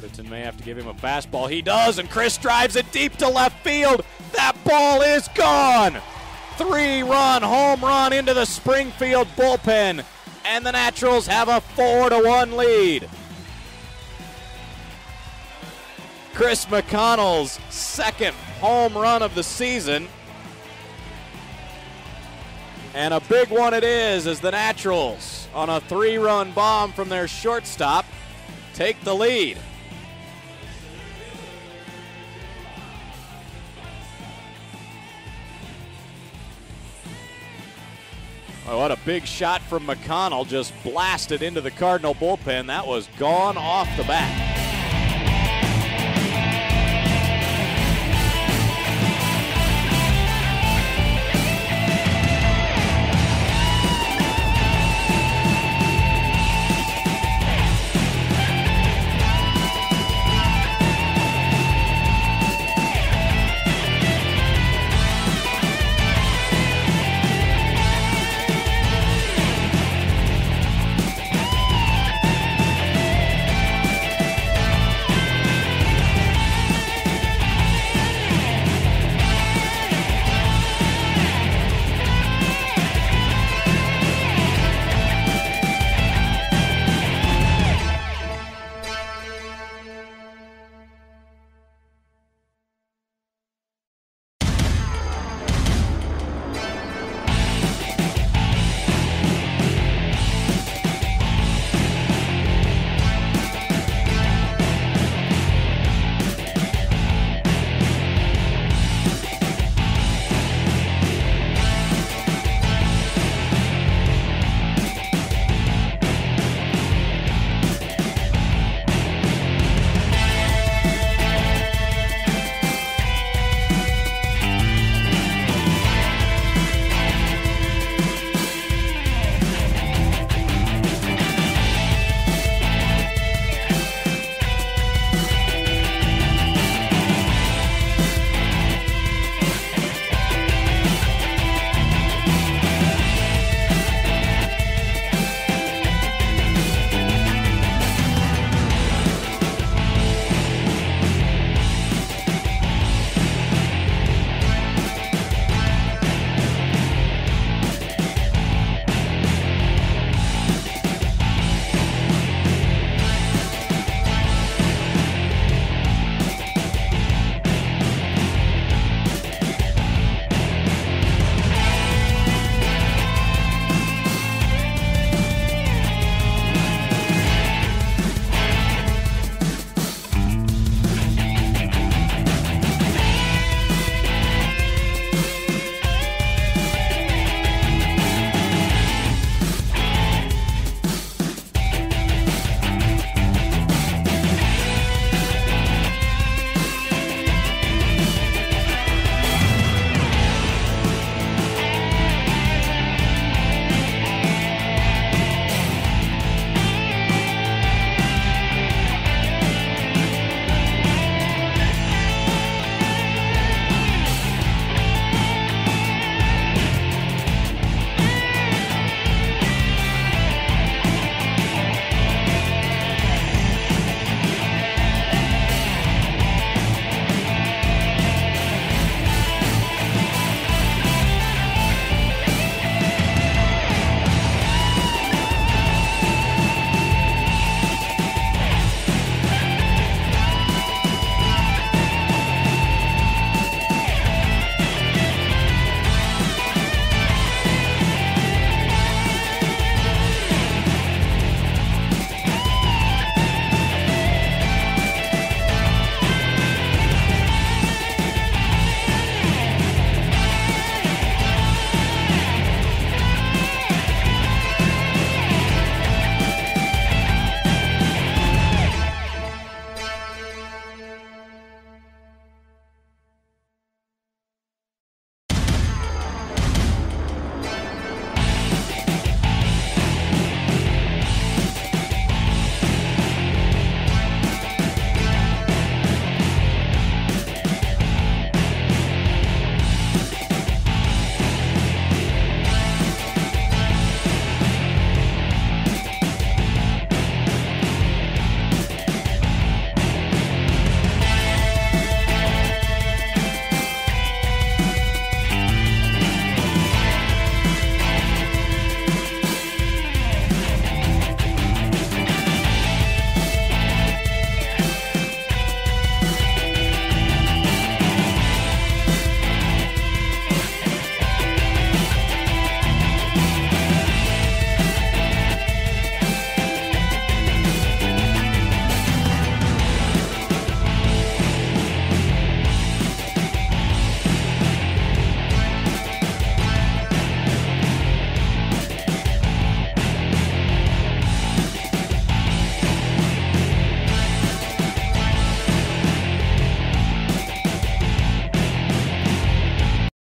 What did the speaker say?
Edison may have to give him a fastball. He does, and Chris drives it deep to left field. That ball is gone. 3-run home run into the Springfield bullpen, and the Naturals have a 4-1 lead. Chris McConnell's second home run of the season. And a big one it is as the Naturals, on a 3-run bomb from their shortstop, take the lead. Oh, what a big shot from McConnell, just blasted into the Cardinal bullpen. That was gone off the bat.